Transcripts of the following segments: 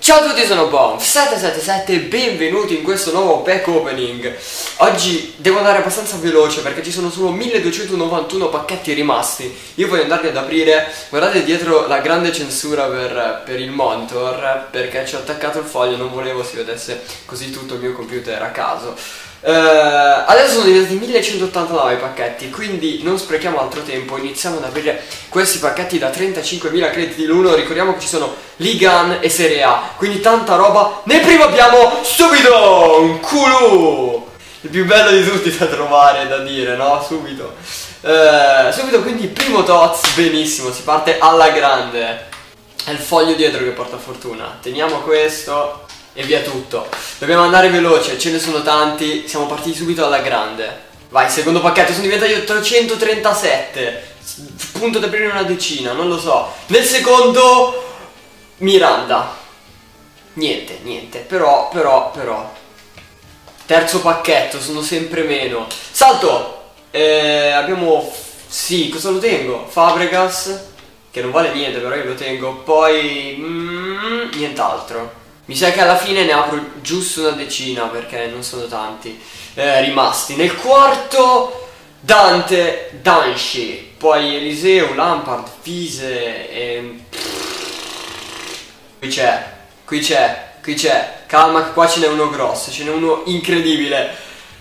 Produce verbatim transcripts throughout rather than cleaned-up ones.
Ciao a tutti, sono Bomb sette sette sette e benvenuti in questo nuovo pack opening. Oggi devo andare abbastanza veloce perché ci sono solo milleduecentonovantuno pacchetti rimasti. Io voglio andarli ad aprire. Guardate dietro la grande censura per, per il monitor, perché ci ho attaccato il foglio, non volevo si vedesse così tutto il mio computer a caso. Uh, adesso sono diventati millecentottantanove i pacchetti, quindi non sprechiamo altro tempo, iniziamo ad aprire questi pacchetti da trentacinquemila crediti l'uno. Ricordiamo che ci sono Ligan e Serie A, quindi tanta roba. Nel primo abbiamo subito un Kulu, il più bello di tutti da trovare, da dire, no? Subito uh, Subito, quindi primo Toz, benissimo, si parte alla grande. È il foglio dietro che porta fortuna. Teniamo questo e via tutto. Dobbiamo andare veloce, ce ne sono tanti. Siamo partiti subito alla grande. Vai, secondo pacchetto, sono diventati ottocentotrentasette. Punto da aprire una decina, non lo so. Nel secondo Miranda. Niente, niente. Però, però, però terzo pacchetto, sono sempre meno. Salto. eh, Abbiamo, sì, cosa lo tengo? Fabregas, che non vale niente, però io lo tengo. Poi mm, nient'altro. Mi sa che alla fine ne apro giusto una decina perché non sono tanti eh, rimasti. Nel quarto Dante, Danshi, poi Eliseu, Lampard, Fise e... Qui c'è, qui c'è, qui c'è. Calma che qua ce n'è uno grosso, ce n'è uno incredibile.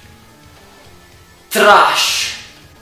Trash.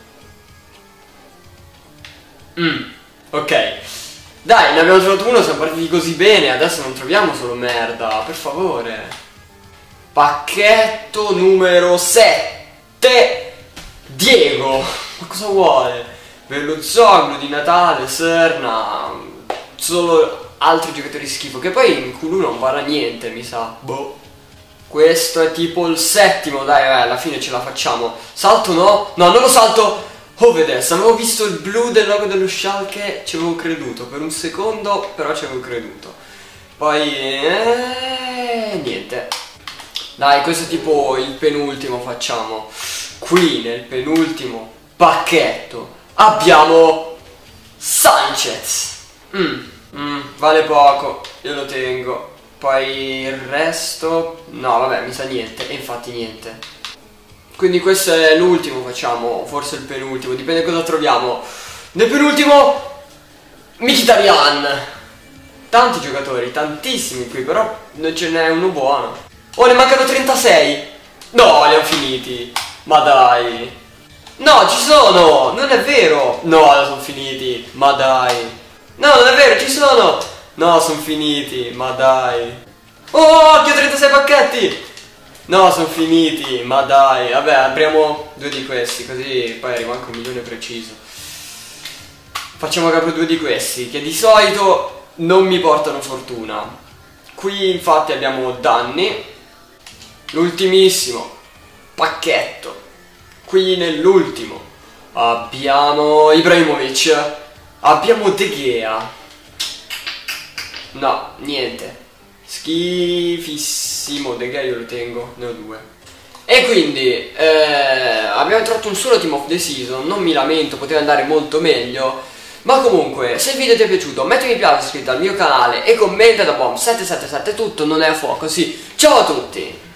Mm, ok. Dai, ne abbiamo trovato uno, siamo partiti così bene, adesso non troviamo solo merda, per favore. Pacchetto numero sette. Diego, ma cosa vuole? Belluzoglu di Natale, Serna, solo altri giocatori schifo, che poi in Q uno non vale niente, mi sa. Boh. Questo è tipo il settimo, dai, eh, alla fine ce la facciamo. Salto no? No, non lo salto. Oh, vedesse, avevo visto il blu del logo dello Schalke, ci avevo creduto per un secondo, però ci avevo creduto. Poi eh, niente. Dai, questo è tipo il penultimo, facciamo. Qui nel penultimo pacchetto abbiamo Sanchez. mm, mm, Vale poco, io lo tengo. Poi il resto, no vabbè, mi sa niente, e infatti niente. Quindi questo è l'ultimo, facciamo, forse il penultimo, dipende cosa troviamo. Nel penultimo Mkhitaryan. Tanti giocatori, tantissimi qui, però non ce n'è uno buono. Oh, ne mancano trentasei. No, li ho finiti. Ma dai. No, ci sono. Non è vero. No, sono finiti. Ma dai. No, non è vero, ci sono. No, sono finiti. Ma dai. Oh, occhio, trentasei pacchetti. No, sono finiti, ma dai. Vabbè, apriamo due di questi, così poi arriva anche un milione preciso. Facciamo che apro due di questi, che di solito non mi portano fortuna. Qui infatti abbiamo danni. L'ultimissimo pacchetto. Qui nell'ultimo abbiamo Ibrahimovic. Abbiamo De Gea. No, niente. Schifissimo. De Gea io lo tengo, ne ho due. E quindi eh, abbiamo trovato un solo team of the season. Non mi lamento, poteva andare molto meglio. Ma comunque, se il video ti è piaciuto, metti mi piace, iscritti al mio canale e commenta da Bomb sette sette sette. Tutto non è a fuoco, sì. Ciao a tutti.